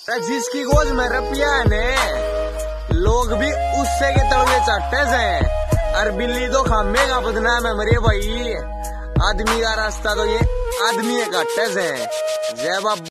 जिसकी गोद में रुपया ने लोग भी उससे के तलवे चाटे से। और बिल्ली तो खामे का बदनाम है मरे भाई, आदमी का रास्ता तो ये आदमी काटे से। जय बाबा।